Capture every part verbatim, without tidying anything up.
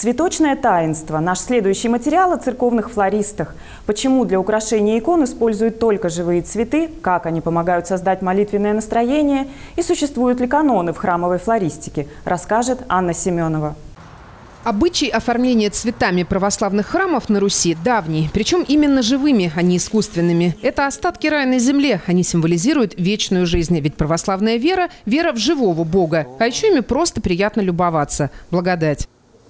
Цветочное таинство. Наш следующий материал о церковных флористах. Почему для украшения икон используют только живые цветы, как они помогают создать молитвенное настроение и существуют ли каноны в храмовой флористике, расскажет Анна Семенова. Обычай оформления цветами православных храмов на Руси давний, причем именно живыми, а не искусственными. Это остатки рая на земле, они символизируют вечную жизнь, ведь православная вера – вера в живого Бога, а еще ими просто приятно любоваться. Благодать.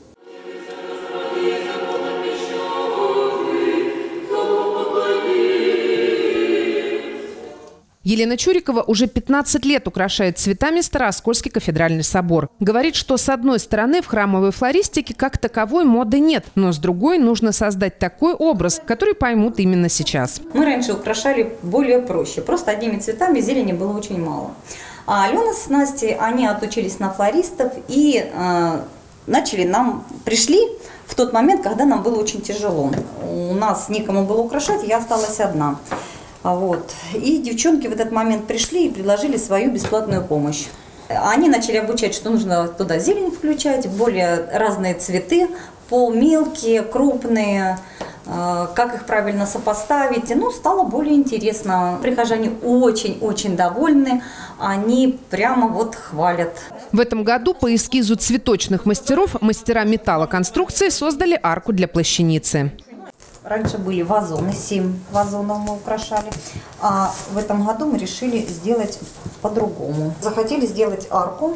Елена Чурикова уже пятнадцать лет украшает цветами Старооскольский кафедральный собор. Говорит, что с одной стороны в храмовой флористике как таковой моды нет, но с другой нужно создать такой образ, который поймут именно сейчас. Мы раньше украшали более проще, просто одними цветами, зелени было очень мало. А Алена с Настей, они отучились на флористов и э, начали нам, пришли в тот момент, когда нам было очень тяжело. У нас некому было украшать, я осталась одна. Вот. И девчонки в этот момент пришли и предложили свою бесплатную помощь. Они начали обучать, что нужно туда зелень включать, более разные цветы, полмелкие, крупные, как их правильно сопоставить. Ну, стало более интересно. Прихожане очень-очень довольны, они прямо вот хвалят. В этом году по эскизу цветочных мастеров мастера металлоконструкции создали арку для плащаницы. Раньше были вазоны, семь вазонов мы украшали, а в этом году мы решили сделать по-другому. Захотели сделать арку,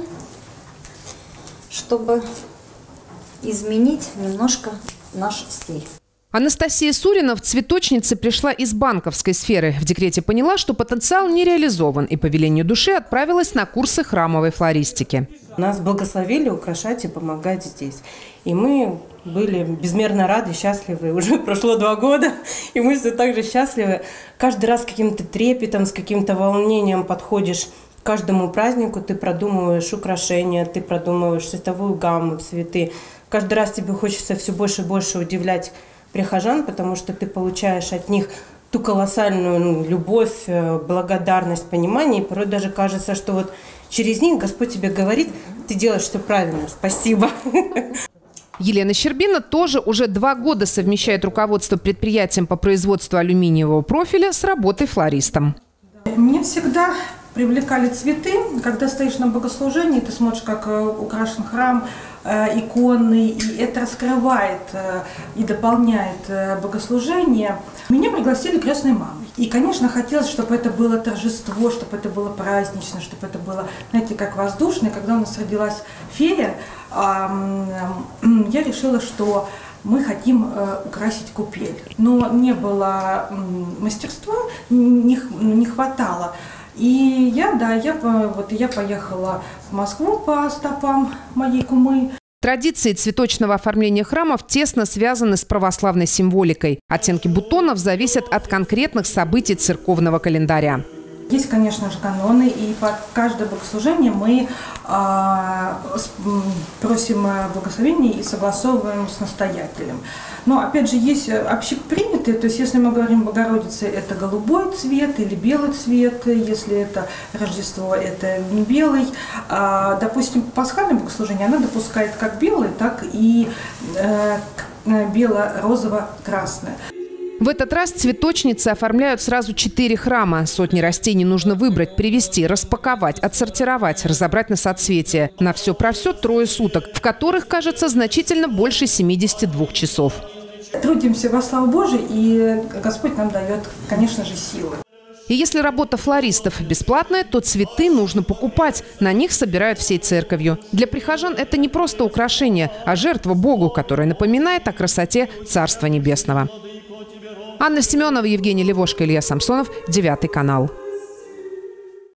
чтобы изменить немножко наш стиль. Анастасия Сурина в цветочнице пришла из банковской сферы. В декрете поняла, что потенциал не реализован, и по велению души отправилась на курсы храмовой флористики. Нас благословили украшать и помогать здесь. И мы были безмерно рады, счастливы. Уже прошло два года, и мы все так же счастливы. Каждый раз с каким-то трепетом, с каким-то волнением подходишь к каждому празднику, ты продумываешь украшения, ты продумываешь цветовую гамму, цветы. Каждый раз тебе хочется все больше и больше удивлять прихожан, потому что ты получаешь от них ту колоссальную ну, любовь, благодарность, понимание. И порой даже кажется, что вот через них Господь тебе говорит, ты делаешь все правильно, спасибо. Елена Щербина тоже уже два года совмещает руководство предприятием по производству алюминиевого профиля с работой флористом. Мне всегда привлекали цветы. Когда стоишь на богослужении, ты смотришь, как украшен храм, иконы, и это раскрывает и дополняет богослужение. Меня пригласили крестной мамой. И, конечно, хотелось, чтобы это было торжество, чтобы это было празднично, чтобы это было, знаете, как воздушно. И когда у нас родилась фея, я решила, что мы хотим украсить купель. Но не было мастерства, не, не хватало. И я, да, я, вот, я поехала в Москву по стопам моей кумы. Традиции цветочного оформления храмов тесно связаны с православной символикой. Оттенки бутонов зависят от конкретных событий церковного календаря. Есть, конечно же, каноны, и под каждое богослужение мы а, просим благословения и согласовываем с настоятелем. Но, опять же, есть общепринятые, то есть, если мы говорим Богородице, это голубой цвет или белый цвет, если это Рождество, это белый. А, допустим, пасхальное богослужение, она допускает как белый, так и э, бело-розово-красное. В этот раз цветочницы оформляют сразу четыре храма. Сотни растений нужно выбрать, привезти, распаковать, отсортировать, разобрать на соцветия. На все про все трое суток, в которых, кажется, значительно больше семидесяти двух часов. Трудимся во славу Божию, и Господь нам дает, конечно же, силы. И если работа флористов бесплатная, то цветы нужно покупать. На них собирают всей церковью. Для прихожан это не просто украшение, а жертва Богу, которая напоминает о красоте Царства Небесного. Анна Семенова, Евгений Левошко, Илья Самсонов, девятый канал.